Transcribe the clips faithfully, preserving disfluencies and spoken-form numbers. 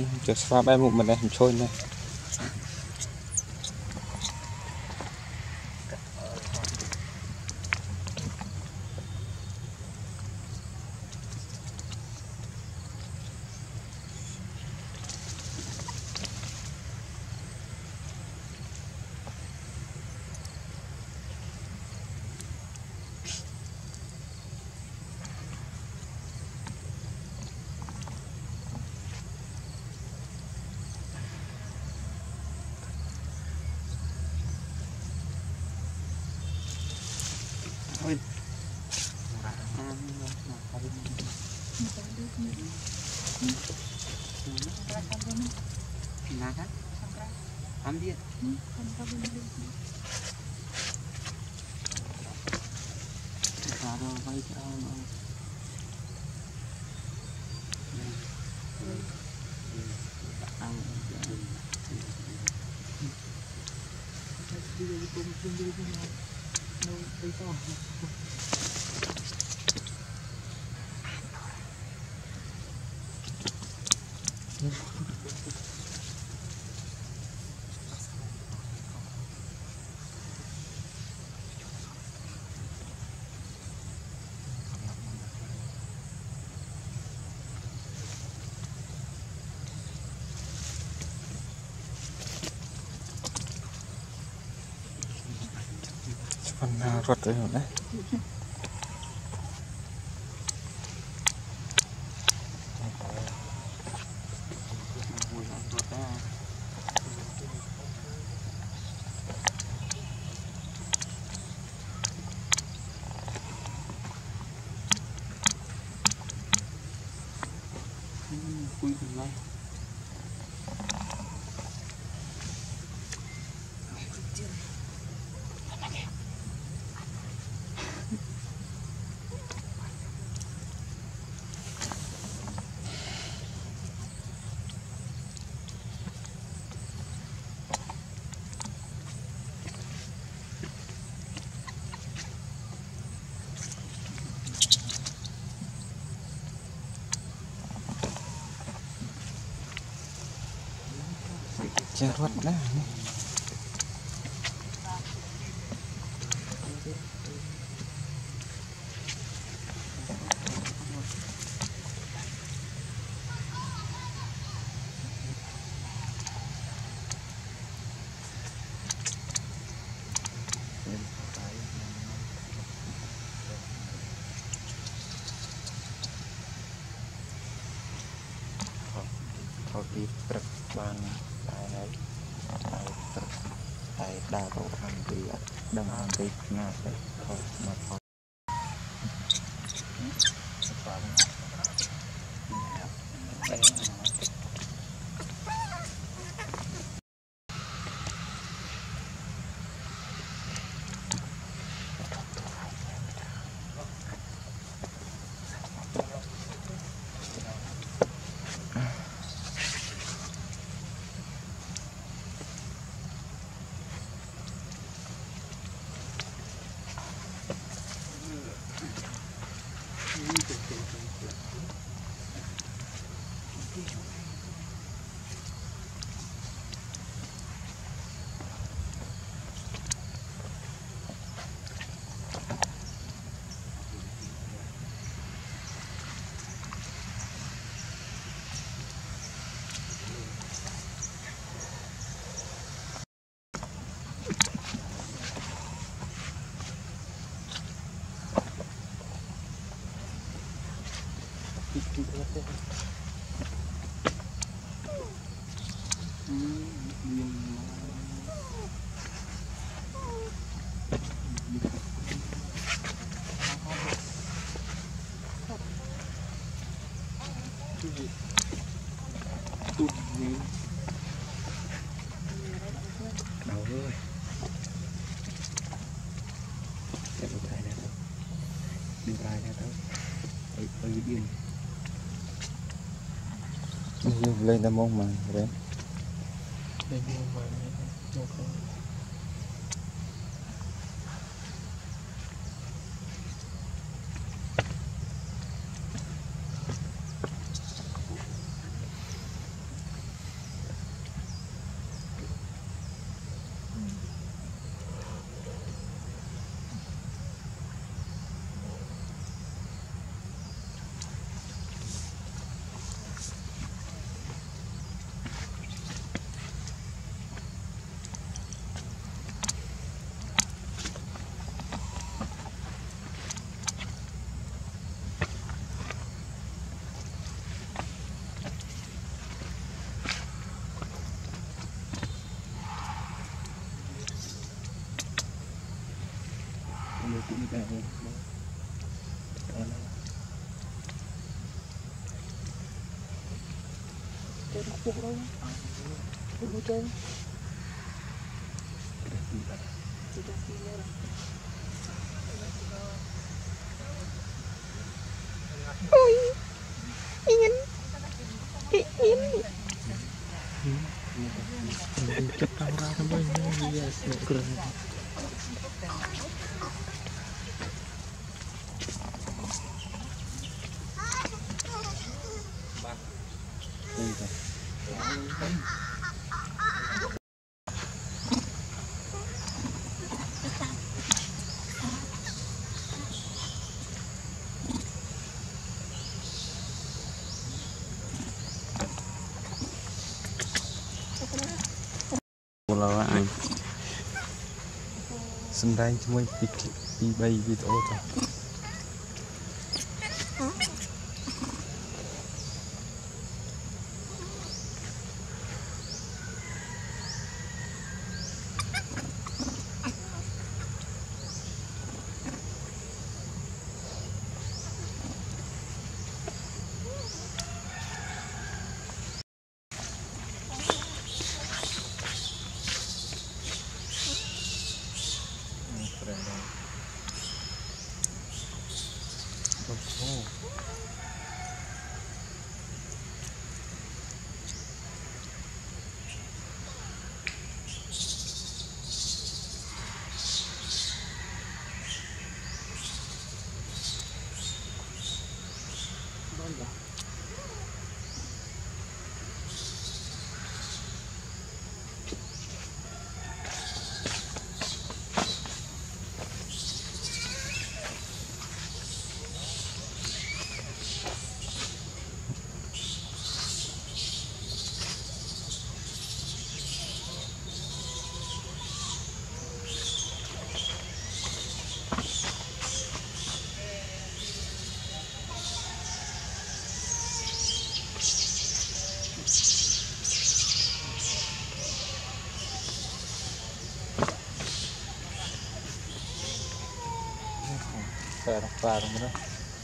cho xóa bé một mình đây trôi này ôi nát á ăn đi rồi quay cho phần nào ruột rồi đấy cùi từ lâu che ruột đấy thao đi trật ban đại này đại trật đại đa bộ hàng đi đằng hàng đi ngã đấy thôi mà thôi đầu ơi chạy một tay này đâu đi tay này đâu ở ở biên lên tao mong mà đấy lên mong mà một không Ôi, ingin, ingin. Chất cao ra thăm bên này nó cười. Đây rồi. Là anh Sân đánh cho mình bị bị bay video rồi. Phải đọc vào rồi đó.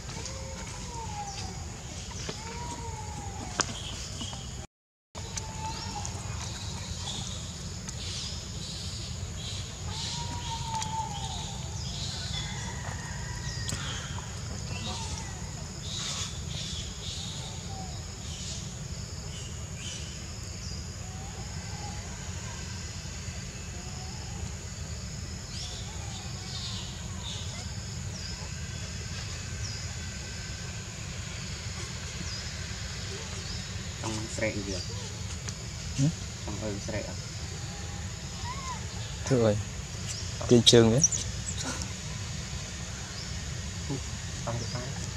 srek dia. Hmm? Sampai srek. Thưa rồi. Kiên trường đấy. Xong rồi.